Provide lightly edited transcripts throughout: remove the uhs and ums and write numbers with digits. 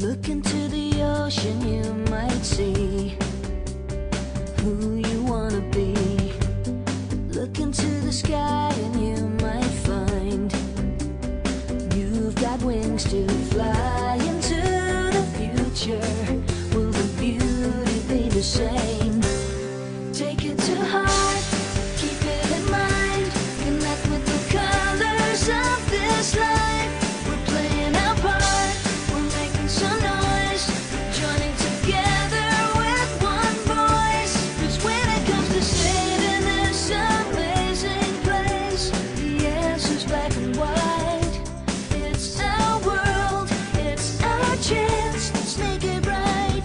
Look into the ocean, you might see who you wanna be. Look into the sky and you might find you've got wings to fly into the future. Will the beauty be the same? Take it to heart, keep it in mind, connect with the colors of this life. We're playing our part, we're making some noise, joining together with one voice. 'Cause when it comes to saving this amazing place, the answer's black and white. It's our world, it's our chance, let's make it right.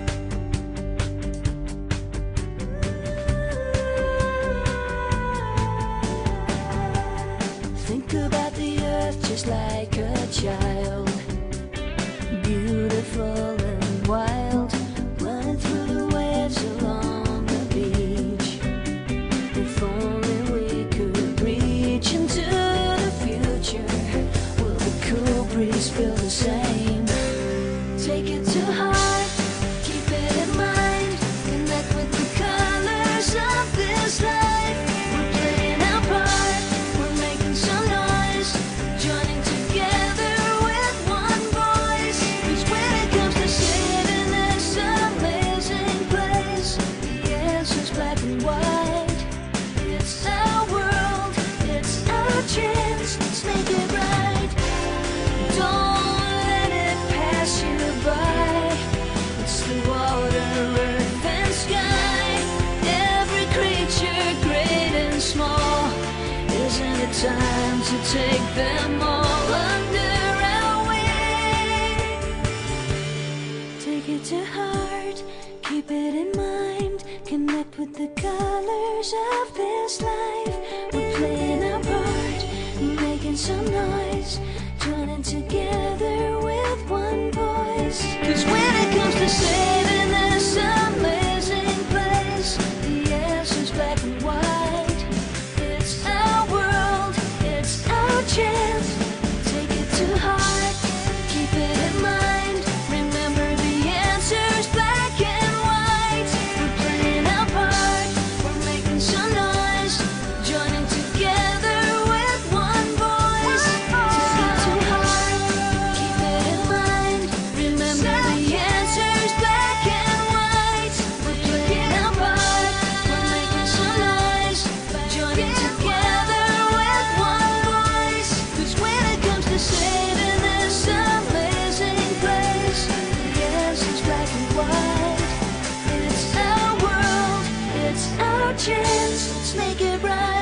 Think about the earth just like a child, beautiful and wild, running through the waves along the beach. If only we could reach into the future, will the cool breeze feel the same? Take it to heart, keep it in mind, connect with the colors of this life. We're playing our part, we're making some noise, joining together with one voice. 'Cause when it comes to saving this amazing place, the answer's black and white. It's our world, it's our chance, let's make it right. Don't let it pass you by. It's the water, earth and sky, every creature great and small. Isn't it time to take them all under our wing? Take it to heart, keep it in mind, connect with the colors of this life. We're playing our part, making some noise, joining together with one voice. 'Cause when it comes to saving this amazing place, the answer's black and white. It's our world, it's our chance. Take it to heart, keep it in mind, remember the answer's black and white. We're playing our part, we're making some noise, joining together with one voice. Take it to heart, keep it in mind, remember the answer's black and white. We're playing our part, we're making some noise, joining together with one voice. 'Cause when it comes to saving this amazing place, the answer's black and white. It's our world, it's our chance, let's make it right.